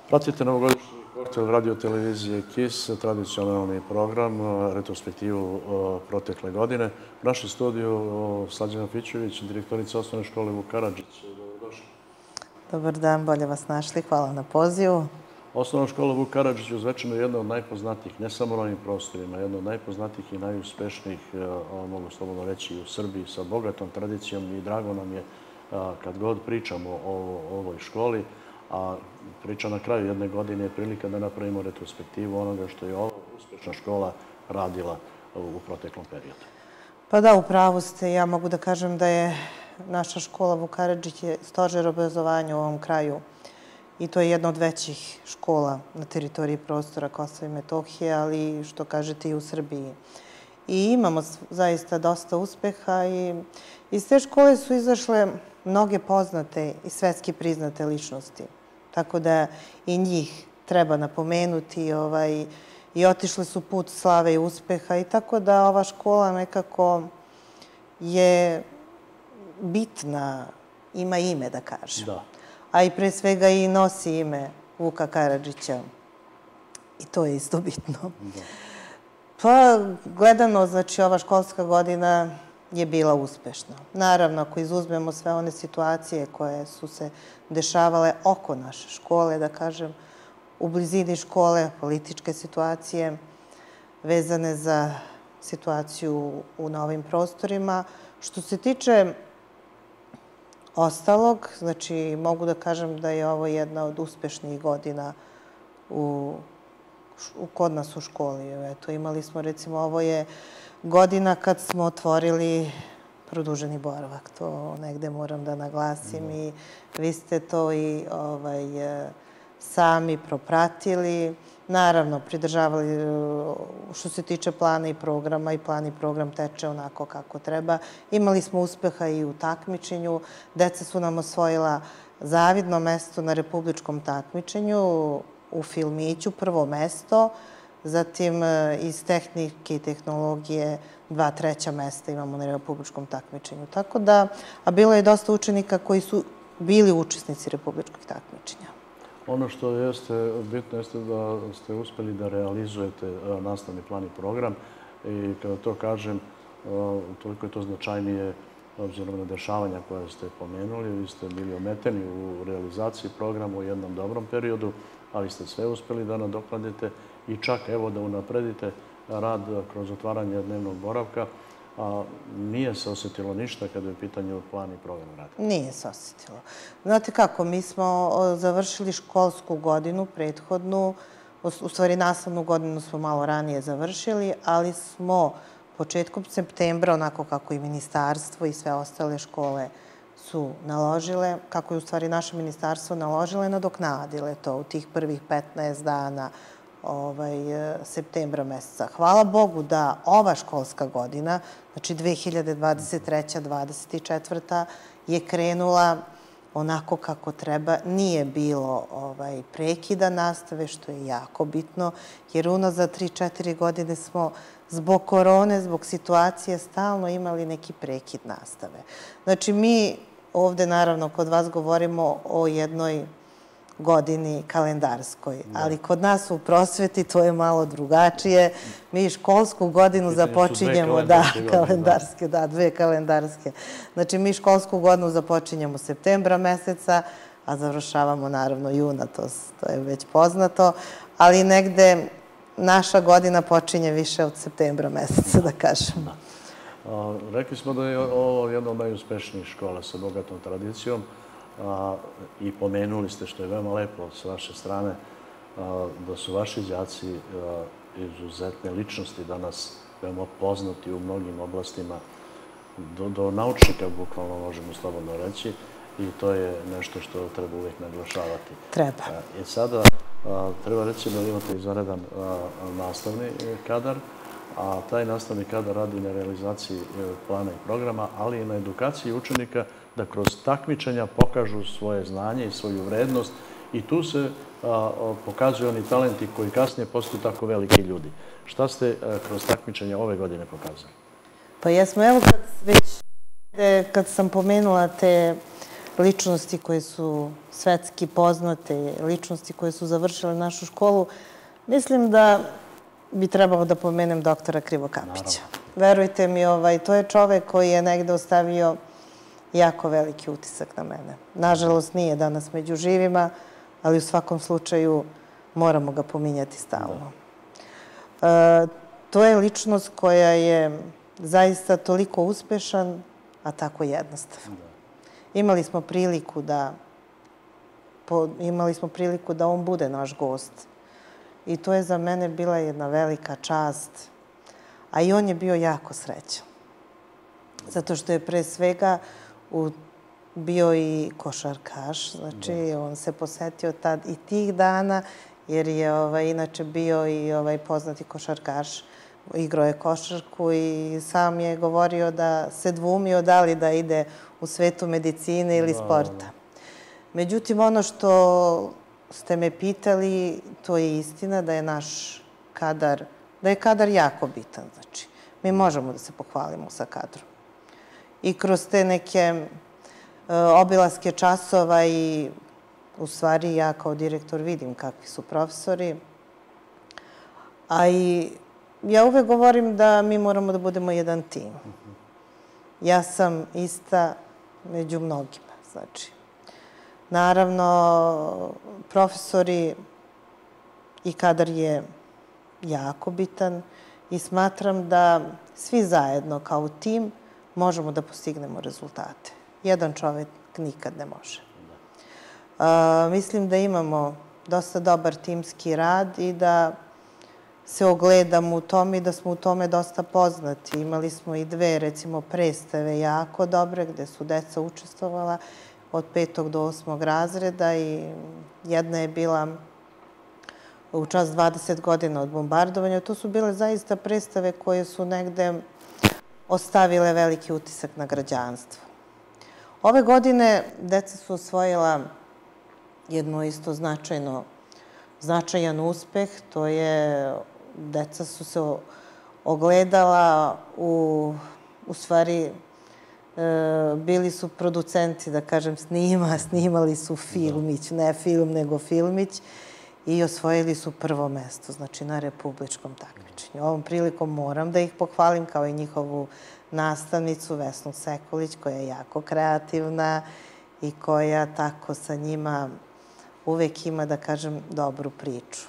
Pratite novogodišnji koktel radio-televizije KIS, tradicionalni program, retrospektivu protekle godine. U našem studiju Slađana Fićević, direktorica osnovne škole Vuk Karadžić. Dobrodošli. Dobar dan, bolje vas našli. Hvala na pozivu. Osnovna škola Vuk Karadžić u Zvečanu je jedna od najpoznatijih, ne samo na ovim prostorima, jedna od najpoznatijih i najuspešnijih, mogu slobodno reći, u Srbiji sa bogatom tradicijom i drago nam je kad god pričamo o ovoj školi, a priča na kraju jedne godine je prilika da napravimo retrospektivu onoga što je ova uspešna škola radila u proteklom periodu. Pa da, u pravu ste. Ja mogu da kažem da je naša škola Vuk Karadžić je stožer obrazovanja u ovom kraju i to je jedna od većih škola na teritoriji prostora Kosova i Metohije, ali što kažete i u Srbiji. I imamo zaista dosta uspeha i iz te škole su izašle mnoge poznate i svetski priznate ličnosti. Tako da i njih treba napomenuti i otišle su put slave i uspeha i tako da ova škola nekako je bitna, ima ime da kažem. A i pre svega i nosi ime Vuka Karadžića i to je isto bitno. Pa gledano, znači ova školska godina je bila uspešna. Naravno, ako izuzmemo sve one situacije koje su se dešavale oko naše škole, da kažem, u blizini škole, političke situacije vezane za situaciju na ovim prostorima. Što se tiče ostalog, znači mogu da kažem da je ovo jedna od uspešnijih godina kod nas u školi. Eto, imali smo, recimo, ovo je godina kad smo otvorili produženi boravak. To negde moram da naglasim i vi ste to i sami propratili. Naravno, pridržavali što se tiče plana i programa i plan i program teče onako kako treba. Imali smo uspeha i u takmičenju. Deca su nam osvojila zavidno mesto na republičkom takmičenju u filmiću, prvo mesto. Zatim iz tehnike i tehnologije 2 treća mesta imamo na republičkom takmičenju. Tako da, a bilo je dosta učenika koji su bili učesnici republičkog takmičenja. Ono što jeste bitno jeste da ste uspeli da realizujete nastavni plan i program i kada to kažem, toliko je to značajnije obzirom na dešavanja koje ste pomenuli. Vi ste bili ometeni u realizaciji programa u jednom dobrom periodu, ali ste sve uspeli da nadoknadite i čak evo da unapredite rad kroz otvaranje dnevnog boravka. Nije se osjetilo ništa kada je u pitanju plan i program rada? Nije se osjetilo. Znate kako, mi smo završili školsku godinu prethodnu, u stvari nastavnu godinu smo malo ranije završili, ali smo početkom septembra, onako kako i ministarstvo i sve ostale škole su naložile, kako je u stvari naše ministarstvo naložile, nadoknadile to u tih prvih 15 dana septembra meseca. Hvala Bogu da ova školska godina, znači 2023-2024, je krenula onako kako treba. Nije bilo prekida nastave, što je jako bitno, jer unazad 3-4 godine smo zbog korone, zbog situacije, stalno imali neki prekid nastave. Znači, mi ovde, naravno, kod vas govorimo o jednoj godini kalendarskoj, ali kod nas u prosveti to je malo drugačije. Mi školsku godinu započinjemo, da, kalendarske, da, 2 kalendarske. Znači, mi školsku godinu započinjemo septembra meseca, a završavamo naravno juna, to je već poznato, ali negde naša godina počinje više od septembra meseca, da kažem. Rekli smo da je ovo jedna od najuspešnijih škola sa bogatom tradicijom i pomenuli ste, što je veoma lepo s vaše strane, da su vaši đaci izuzetne ličnosti danas veoma poznati u mnogim oblastima, do naučnika bukvalno možemo slobodno reći i to je nešto što treba uvijek naglašavati. Treba. I sada treba reći da imate izvanredan nastavni kadar, a taj nastavni kadar radi na realizaciji plana i programa, ali i na edukaciji učenika da kroz takmičenja pokažu svoje znanje i svoju vrednost i tu se pokazuju oni talenti koji kasnije postaju tako veliki ljudi. Šta ste kroz takmičenja ove godine pokazali? Pa jesmo, evo kad sam pomenula te ličnosti koje su svetski poznate, ličnosti koje su završile našu školu, mislim da bi trebalo da pomenem doktora Krivokapića. Verujte mi, to je čovek koji je negde ostavio jako veliki utisak na mene. Nažalost, nije danas među živima, ali u svakom slučaju moramo ga pominjati stalno. To je ličnost koja je zaista toliko uspešan, a tako jednostavan. Imali smo priliku da on bude naš gost. I to je za mene bila jedna velika čast. A i on je bio jako srećan. Zato što je pre svega bio i košarkaš. Znači, on se posetio tad i tih dana, jer je inače bio i poznati košarkaš. Igrao je košarku i sam je govorio da se dvumio da li da ide u svetu medicine ili sporta. Međutim, ono što ste me pitali, to je istina da je naš kadar, da je kadar jako bitan. Znači, mi možemo da se pohvalimo sa kadrom. I kroz te neke obilaske časova i u stvari ja kao direktor vidim kakvi su profesori. A i ja uvek govorim da mi moramo da budemo jedan tim. Ja sam ista među mnogima. Znači, naravno, profesori i kadar je jako bitan i smatram da svi zajedno kao tim možemo da postignemo rezultate. Jedan čovek nikad ne može. Mislim da imamo dosta dobar timski rad i da se ogledamo u tome i da smo u tome dosta poznati. Imali smo i dve, recimo, predstave jako dobre gde su deca učestvovala od 5. do 8. razreda i jedna je bila u čast 20 godina od bombardovanja. To su bile zaista predstave koje su negde ostavile veliki utisak na građanstvo. Ove godine deca su osvojila jedno isto značajan uspeh. To je, deca su se ogledala u stvari, bili su producenti, da kažem, snimali su filmić, ne film, nego filmić i osvojili su prvo mesto, znači na republičkom takmičenju. Ovom prilikom moram da ih pohvalim kao i njihovu nastavnicu Vesnu Sekulić, koja je jako kreativna i koja tako sa njima uvek ima, da kažem, dobru priču.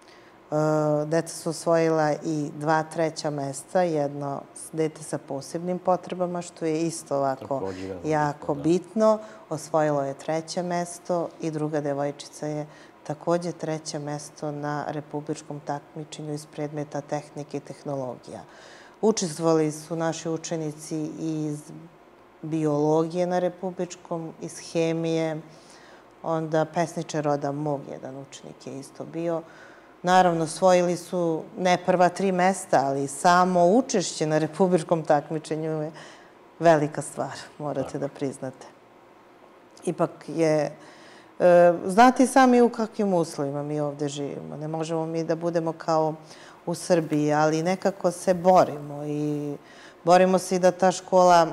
Deca su osvojila i 2 treća mesta, jedno dete sa posebnim potrebama, što je isto ovako jako bitno. Osvojilo je 3. mesto i druga devojčica je takođe 3. mesto na republičkom takmičenju iz predmeta tehnike i tehnologija. Učestvovali su naši učenici iz biologije na republičkom, iz hemije, onda pesničar roda mog, jedan učenik je isto bio. Naravno, osvojili su ne prva 3 mesta, ali samo učešće na republičkom takmičenju je velika stvar, morate da priznate. Ipak je, znate i sami u kakvim uslovima mi ovde živimo. Ne možemo mi da budemo kao u Srbiji, ali nekako se borimo i borimo se i da ta škola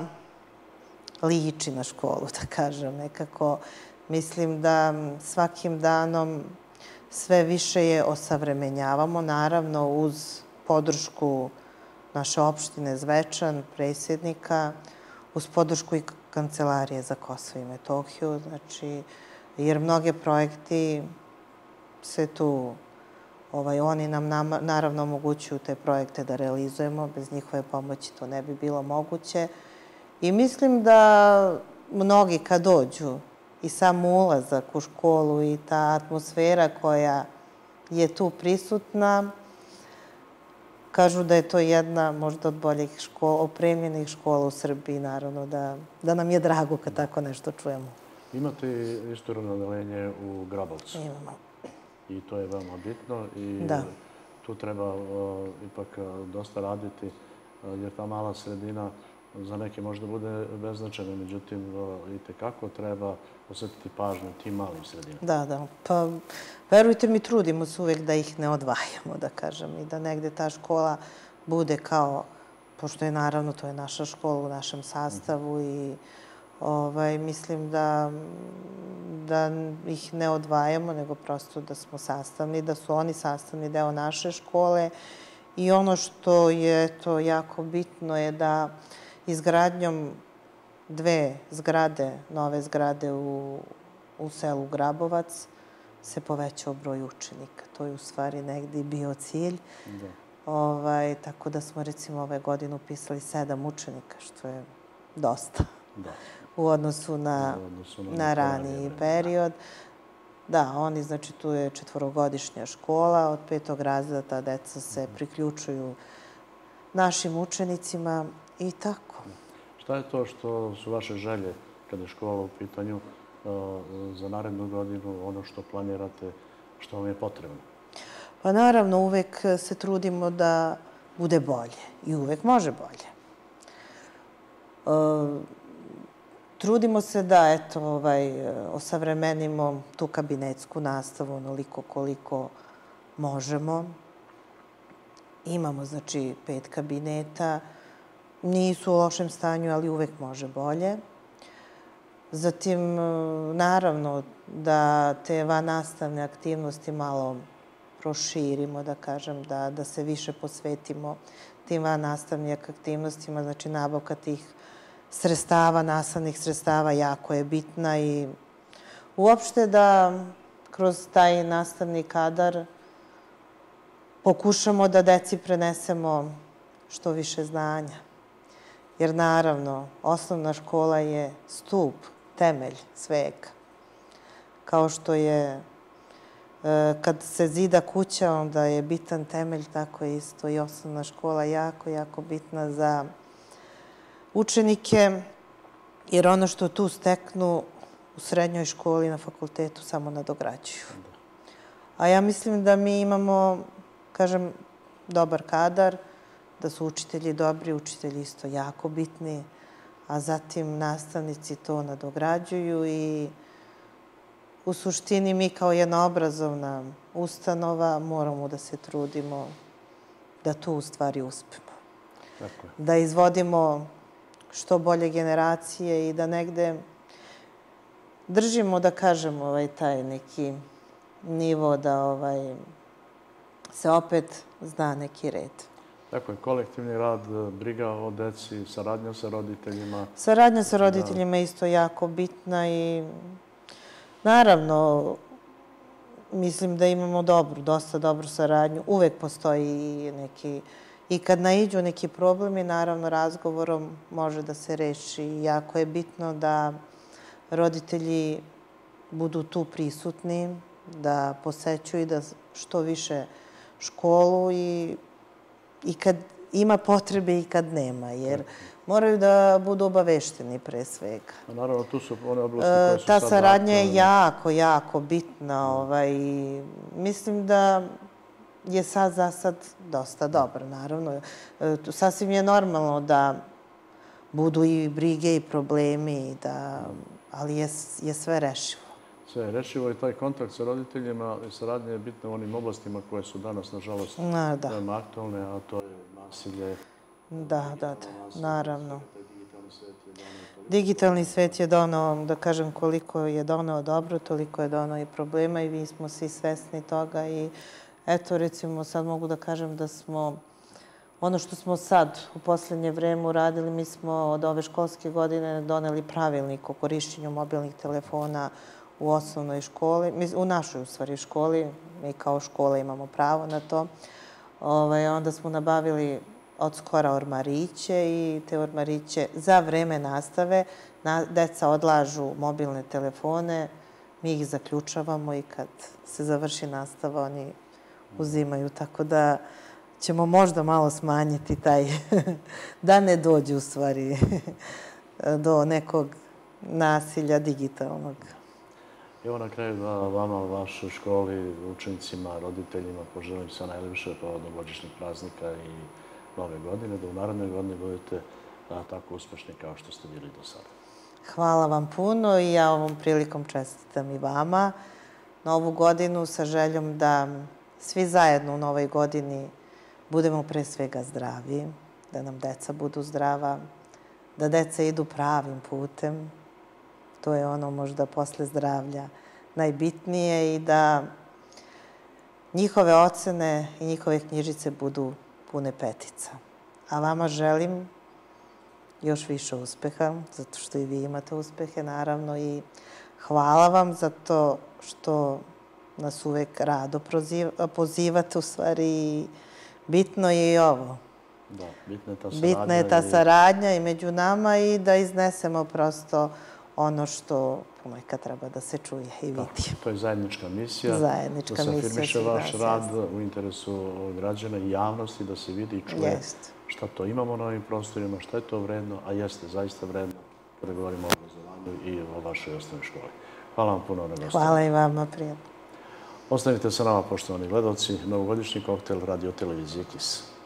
liči na školu, da kažem. Nekako mislim da svakim danom sve više je osavremenjavamo, naravno uz podršku naše opštine Zvečan, predsjednika, uz podršku i Kancelarije za Kosovo i Metohiju, znači, jer mnoge projekti se tu, oni nam naravno omogućuju te projekte da realizujemo, bez njihove pomoći to ne bi bilo moguće. I mislim da mnogi kad dođu i sam ulazak u školu i ta atmosfera koja je tu prisutna, kažu da je to jedna možda od boljih opremljenih škola u Srbiji, naravno da nam je drago kad tako nešto čujemo. Imate istorno odeljenje u Grabovcu. Imamo. I to je veoma bitno i tu treba ipak dosta raditi, jer ta mala sredina za neke možda bude beznačajna, međutim, i tekako treba posvetiti pažnju tim malim sredinama. Da. Pa, verujte mi, trudimo se uvek da ih ne odvajamo, da kažem, i da negde ta škola bude kao, pošto je naravno, to je naša škola u našem sastavu i Mislim da ih ne odvajamo, nego prosto da smo sastavni, da su oni sastavni deo naše škole. I ono što je to jako bitno je da izgradnjom dve zgrade, nove zgrade u selu Grabovac, se povećao broj učenika. To je u stvari negdje i bio cilj. Tako da smo recimo ove godine upisali 7 učenika, što je dosta u odnosu na raniji period. Da, oni, znači, tu je 4-godišnja škola, od 5. razreda ta deca se priključuju našim učenicima i tako. Šta je to što su vaše želje kada je škola u pitanju za narednu godinu, ono što planirate, što vam je potrebno? Pa naravno, uvek se trudimo da bude bolje i uvek može bolje. Trudimo se da, osavremenimo tu kabinetsku nastavu onoliko koliko možemo. Imamo, znači, 5 kabineta. Nisu u lošem stanju, ali uvek može bolje. Zatim, naravno, da te vannastavne aktivnosti malo proširimo, da kažem, da se više posvetimo tim vannastavnim aktivnostima, znači nabavka tih sredstava, nastavnih sredstava jako je bitna i uopšte da kroz taj nastavni kadar pokušamo da deci prenesemo što više znanja. Jer naravno, osnovna škola je stup, temelj svega. Kao što je kad se zida kuća, onda je bitan temelj, tako je isto i osnovna škola jako, jako bitna za učenike, jer ono što tu steknu u srednjoj školi i na fakultetu samo nadograđuju. A ja mislim da mi imamo, kažem, dobar kadar, da su učitelji dobri, učitelji isto jako bitni, a zatim nastavnici to nadograđuju i u suštini mi kao jedna obrazovna ustanova moramo da se trudimo da tu u stvari uspemo. Da izvodimo što bolje generacije i da negde držimo, da kažemo, taj neki nivo da se opet zna neki red. Tako je, kolektivni rad, briga o deci, saradnja sa roditeljima. Saradnja sa roditeljima je isto jako bitna i naravno, mislim da imamo dosta dobru saradnju. Uvek postoji neki, i kad naiđu neki problemi, naravno razgovorom može da se reši. Jako je bitno da roditelji budu tu prisutni, da posećuju da što više školu i kad ima potrebe i kad nema, jer moraju da budu obavešteni pre svega. Naravno, tu su one oblasti koje su sad... Ta saradnja je jako, jako bitna. Mislim da je sad za sad dosta dobra, naravno. Sasvim je normalno da budu i brige i problemi, ali je sve rešivo. Sve je rešivo i taj kontakt sa roditeljima i saradnja je bitna u onim oblastima koje su danas, nažalost, veoma aktualne, a to je nasilje. Da, naravno. Digitalni svet je donao, da kažem, koliko je donao dobro, toliko je donao i problema i mi smo svi svesni toga i eto, recimo, sad mogu da kažem da smo ono što smo sad u poslednje vreme uradili, mi smo od ove školske godine doneli pravilnik o korišćenju mobilnih telefona u osnovnoj školi, u našoj u stvari školi, mi kao škola imamo pravo na to. Onda smo nabavili od skora ormariće i te ormariće za vreme nastave deca odlažu mobilne telefone, mi ih zaključavamo i kad se završi nastava oni uzimaju, tako da ćemo možda malo smanjiti taj, da ne dođe u stvari do nekog nasilja digitalnog. Evo na kraju da vama, vašoj školi, učenicima, roditeljima poželim sve najlepše povodom božićnih praznika i nove godine, da u narednoj godini budete tako uspešni kao što ste bili do sada. Hvala vam puno i ja ovom prilikom čestitam i vama novu godinu sa željom da svi zajedno u novoj godini budemo pre svega zdravi, da nam deca budu zdrava, da deca idu pravim putem, To je ono možda posle zdravlja najbitnije i da njihove ocene i njihove knjižice budu pune petica. A vama želim još više uspeha, zato što i vi imate uspehe, naravno, i hvala vam za to što nas uvek rado pozivate, u stvari, i bitno je i ovo. Da, bitna je ta saradnja. Bitna je ta saradnja i među nama i da iznesemo prosto ono što ponekad treba da se čuje i vidi. To je zajednička misija. Zajednička misija. Da se afirmiše vaš rad u interesu građana i javnosti, da se vidi i čuje šta to imamo na ovim prostorima, šta je to vredno, a jeste zaista vredno kada govorimo o obrazovanju i o vašoj osnovnoj školi. Hvala vam puno na gostovanju. Hvala i vama, prijatno. Ostanite sa nama, poštovani gledalci, novogodišnji koktel radio televizije KIS.